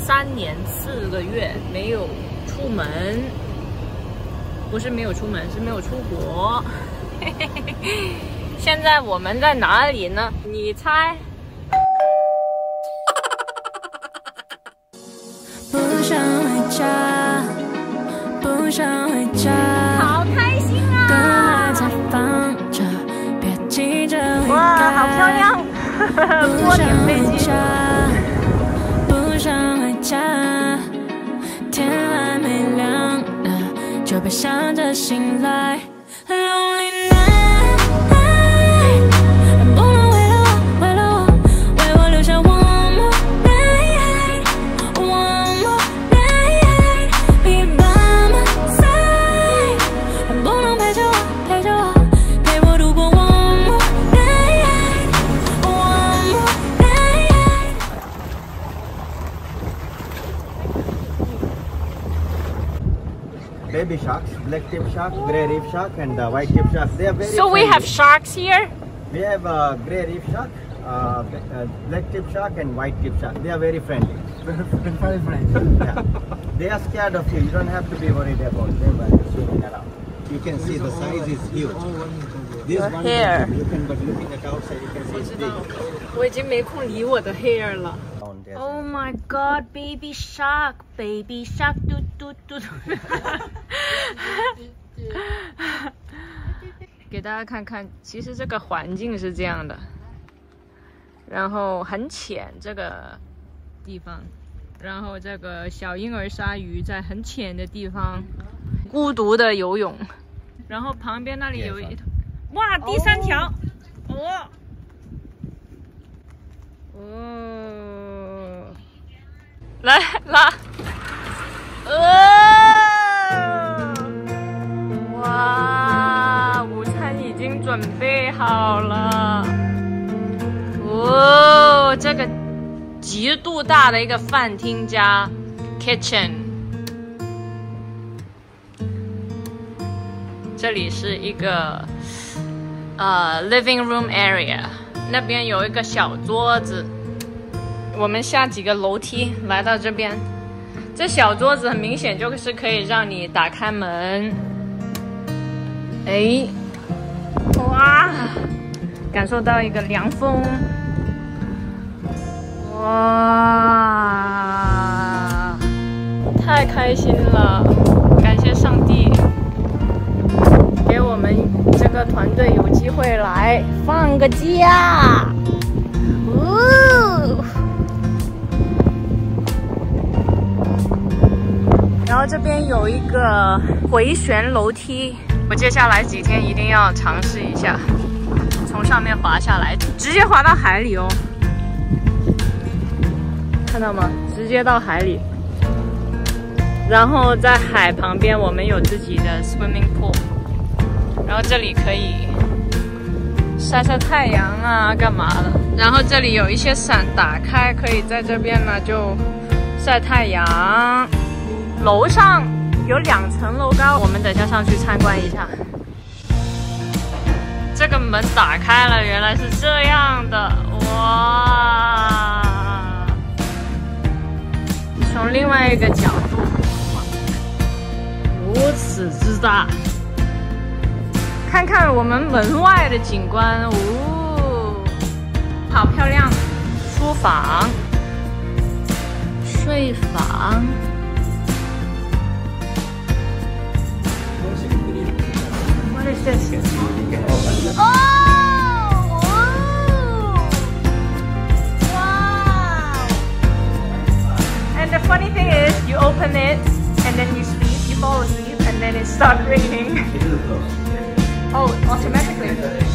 3年4个月没有出门，不是没有出门，是没有出国。现在我们在哪里呢？你猜？ 不想回家，不想回家， 好开心啊！ 歌还在放着，别急着回家。 哇，好漂亮！ 不想回家，不想回家，天还没亮呢，就别想着醒来。Lonely night， 不能为了我，为我留下 one more night，one more night，be by my side， 不能陪着我，陪我度过 one more night，one more night。 Baby sharks, black tip shark, grey reef shark, and white tip shark. They are very. So we have sharks here. We have grey reef shark, black tip shark, and white tip shark. They are very friendly. Very friendly. Yeah. They are scared of you. You don't have to be worried about them while you're swimming around. You can see the size is huge. This one hair. you can, but looking at outside, you can see it's big. 我已经没空理我的 hair 了。 Down there. Oh my god, baby shark, baby shark， 嘟嘟嘟。给大家看看，其实这个环境是这样的，然后很浅这个地方，然后这个小婴儿鲨鱼在很浅的地方孤独的游泳，然后旁边那里有一头，哇，第3条，哦，来拉，哇，午餐已经准备好了。哦，这个极度大的一个饭厅加 kitchen， 这里是一个living room area， 那边有一个小桌子。我们下几个楼梯来到这边，这小桌子很明显就是可以让你打开门。哎，哇，感受到一个凉风，哇，太开心了！感谢上帝，给我们这个团队有机会来放个假。然后这边有一个回旋楼梯，我接下来几天一定要尝试一下，从上面滑下来，直接滑到海里哦，看到吗？直接到海里。然后在海旁边，我们有自己的 swimming pool， 然后这里可以晒晒太阳啊，干嘛的？然后这里有一些伞打开，可以在这边呢就晒太阳。楼上有2层楼高，我们等下上去参观一下。这个门打开了，原来是这样的，哇！从另外一个角度，如此之大。看看我们门外的景观，哦，好漂亮！书房、睡房。What is this? Oh! Wow! And the funny thing is, you open it and then you sleep, you fall asleep, and then it starts raining. Oh, automatically.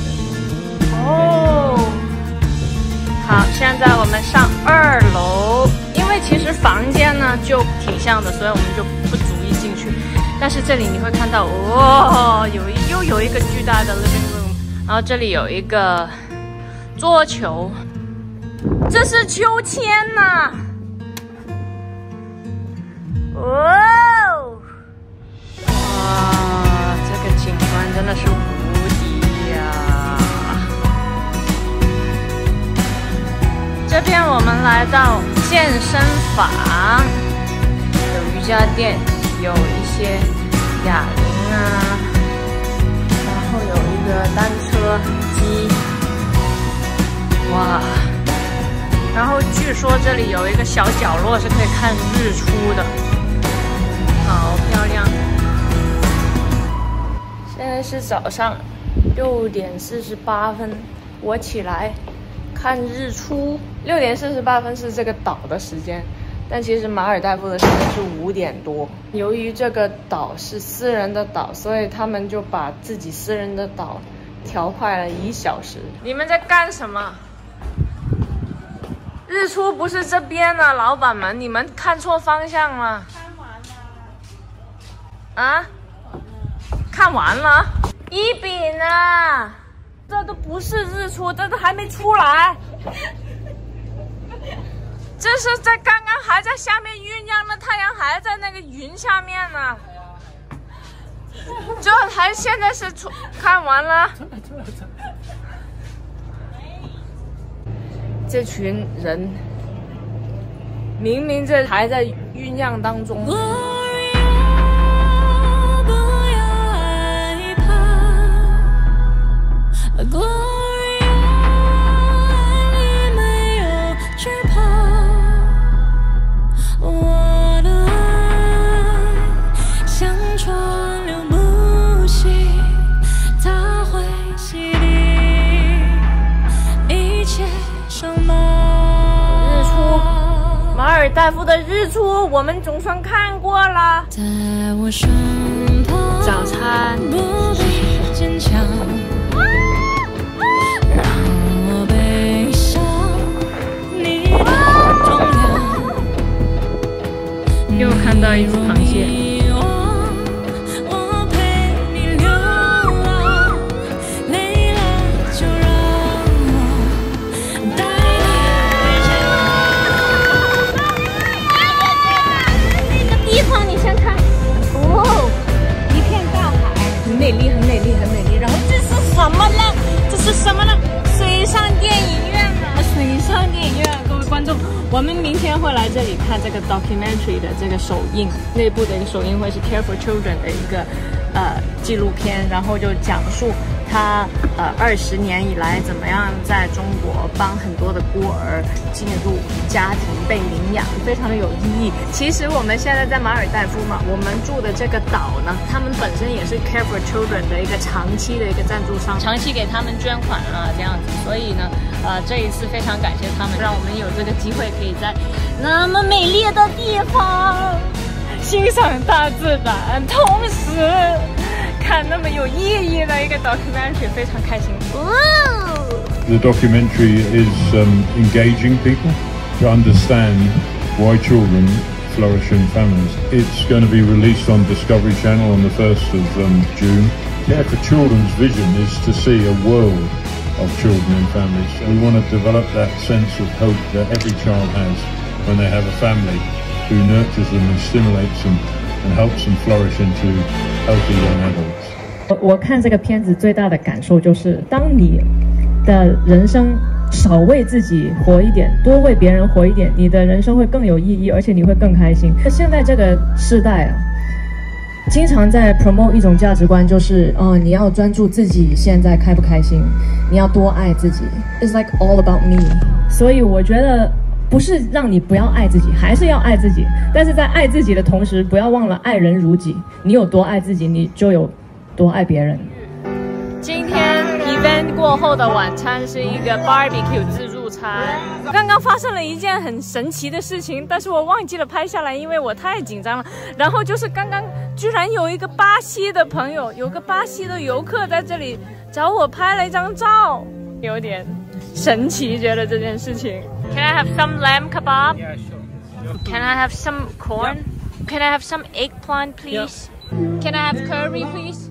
Oh. 好，现在我们上2楼，因为其实房间呢就挺像的，所以我们就不逐一进去。但是这里你会看到，哦，又有一个巨大的 living room， 然后这里有一个桌球，这是秋千呐！哇，这个景观真的是无敌呀！这边我们来到健身坊，有瑜伽垫，有一些哑铃啊，然后有一个单车机，哇！然后据说这里有一个小角落是可以看日出的，好漂亮。现在是早上6点48分，我起来看日出。6点48分是这个岛的时间，但其实马尔代夫的时间是5点多。由于这个岛是私人的岛，所以他们就把自己私人的岛调快了1小时。你们在干什么？日出不是这边呢，老板们，你们看错方向了。看完了。啊？看完了？一比呢？这都不是日出，这都还没出来。这是在刚刚还在下面酝酿的太阳还在那个云下面呢。这还现在是出看完了。这群人明明这还在酝酿当中。马尔代夫的日出，我们总算看过了。在我身旁，早餐不必坚强，让我背上你的重量。又看到一只螃蟹。水上电影院啊！水上电影院，各位观众，我们明天会来这里看这个 documentary 的这个首映，内部的一个首映会是 Care for Children 的一个纪录片，然后就讲述他20年以来怎么样在中国帮很多的孤儿进入家庭被领养，非常的有意义。其实我们现在在马尔代夫嘛，我们住的这个岛呢，他们本身也是 Care for Children 的一个长期的一个赞助商，长期给他们捐款了这样子，所以呢，这一次非常感谢他们，让我们有这个机会可以在那么美丽的地方欣赏大自然，同时看那么有意义的一个 documentary， 非常开心。 The documentary is engaging people to understand why children flourish in families. It's going to be released on Discovery Channel on the 1st of June. Care for Children's vision is to see a world of children in families. We want to develop that sense of hope that every child has when they have a family who nurtures them and stimulates them and helps them flourish into healthy young adults. 我看这个片子最大的感受就是，当你的人生少为自己活一点，多为别人活一点，你的人生会更有意义，而且你会更开心。现在这个世代啊，经常在 promote 一种价值观，就是你要专注自己现在开不开心，你要多爱自己。It's like all about me。所以我觉得不是让你不要爱自己，还是要爱自己，但是在爱自己的同时，不要忘了爱人如己。你有多爱自己，你就有多爱别人。 今天 event 过后的晚餐是一个 barbecue 自助餐。刚刚发生了一件很神奇的事情，但是我忘记了拍下来，因为我太紧张了。然后就是刚刚居然有一个巴西的朋友，有个巴西的游客在这里找我拍了一张照，有点神奇，觉得这件事情。Can I have some lamb kebab? Yeah, sure. Can I have some corn? Can I have some eggplant, please? Can I have curry, please?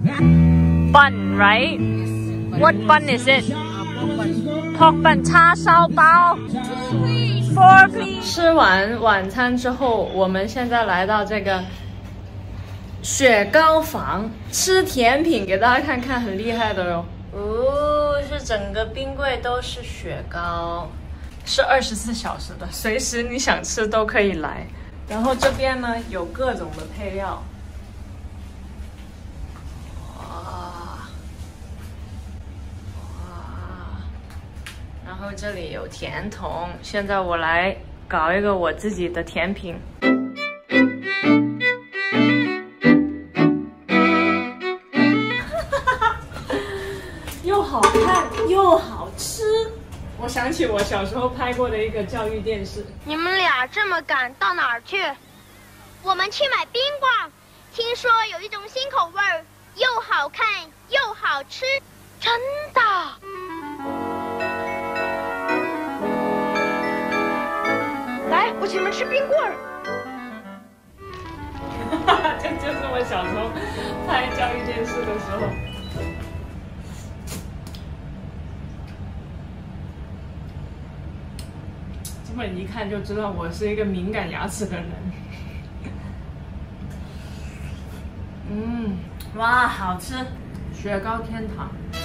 Bun, right? What bun is it? Pork bun, 叉烧包。Four, please. 吃完晚餐之后，我们现在来到这个雪糕房吃甜品，给大家看看，很厉害的哟。哦，是整个冰柜都是雪糕。 是24小时的，随时你想吃都可以来。然后这边呢有各种的配料，哇，然后这里有甜筒，现在我来搞一个我自己的甜品。又好看又好吃，我想起我小时候拍过的一个教育电视。 你们俩这么赶到哪儿去？我们去买冰棍，听说有一种新口味儿，又好看又好吃，真的。来，我请你们吃冰棍儿。 这就是我小时候拍教育电视的时候。这么一看就知道我是一个敏感牙齿的人。哇，好吃！雪糕天堂。